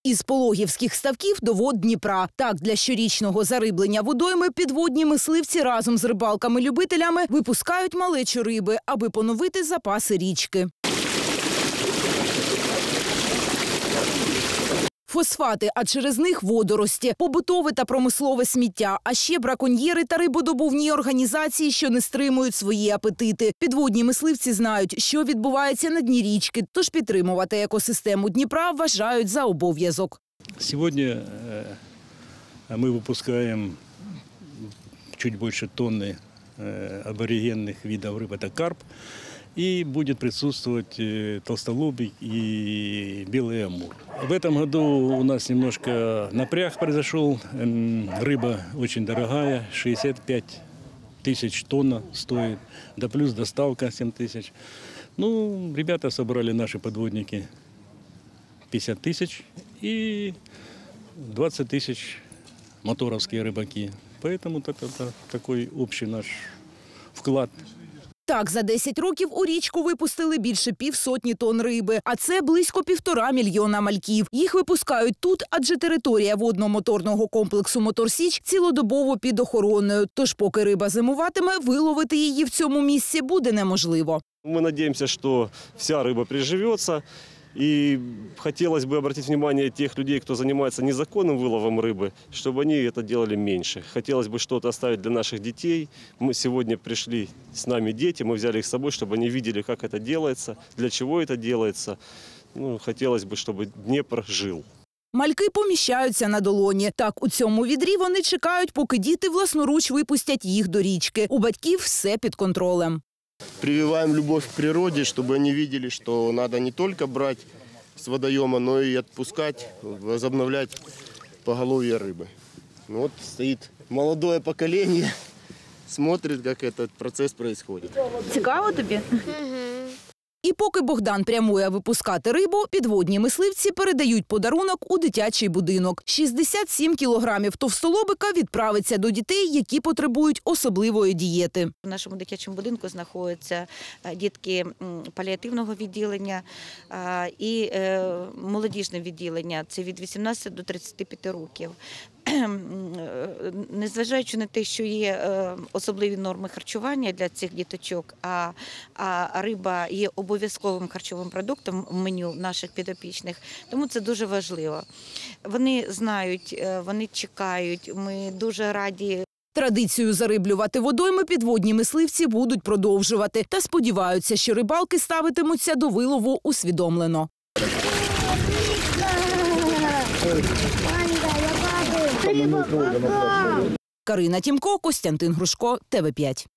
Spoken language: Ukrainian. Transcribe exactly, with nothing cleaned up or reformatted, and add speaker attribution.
Speaker 1: Із пологівських ставків до вод Дніпра. Так, для щорічного зариблення водойми підводні мисливці разом з рибалками-любителями випускають малечу риби, аби поновити запаси річки. Фосфати, а через них водорості, побутове та промислове сміття, а ще браконьєри та рибодобувні організації, що не стримують свої апетити. Підводні мисливці знають, що відбувається на дні річки, тож підтримувати екосистему Дніпра вважають за обов'язок.
Speaker 2: Сьогодні ми випускаємо чуть більше тонни аборигенних видів риби та карп. И будет присутствовать толстолобик и белый амур. В этом году у нас немножко напряг произошел. Рыба очень дорогая, шестьдесят пять тысяч тонн стоит, да плюс доставка семь тысяч. Ну, ребята собрали, наши подводники, пятьдесят тысяч и двадцать тысяч моторовские рыбаки. Поэтому это, это такой общий наш вклад.
Speaker 1: Так, за десять років у річку випустили більше півсотні тонн риби, а це близько півтора мільйона мальків. Їх випускають тут, адже територія водно-моторного комплексу «Моторсіч» цілодобово під охороною. Тож поки риба зимуватиме, виловити її в цьому місці буде неможливо.
Speaker 3: Ми сподіваємося, що вся риба приживеться. И хотелось бы обратить внимание тех людей, кто занимается незаконным выловом рыбы, чтобы они это делали меньше. Хотелось бы что-то оставить для наших детей. Мы сегодня пришли, с нами дети, мы взяли их с собой, чтобы они видели, как это делается, для чего это делается. Ну, хотелось бы, чтобы Днепр жил.
Speaker 1: Мальки поміщаються на долоні. Так, у цьому відрі вони чекають, поки діти власноруч випустять їх до річки. У батьків все під контролем.
Speaker 4: Прививаем любовь к природе, чтобы они видели, что надо не только брать с водоема, но и отпускать, возобновлять поголовье рыбы. Ну вот стоит молодое поколение, смотрит, как этот процесс происходит.
Speaker 1: Цікаво тобі? І поки Богдан прямує випускати рибу, підводні мисливці передають подарунок у дитячий будинок. шістдесят сім кілограмів товстолобика відправиться до дітей, які потребують особливої дієти.
Speaker 5: В нашому дитячому будинку знаходяться дітки паліативного відділення і молодіжне відділення. Це від вісімнадцяти до тридцяти п'яти років. Незважаючи на те, що є особливі норми харчування для цих діточок, а, а риба є обов'язковим харчовим продуктом в меню наших підопічних, тому це дуже важливо. Вони знають, вони чекають, ми дуже раді.
Speaker 1: Традицію зариблювати водойми підводні мисливці будуть продовжувати та сподіваються, що рибалки ставитимуться до вилову усвідомлено. Карина Тімко, Костянтин Грушко, Т В п'ять.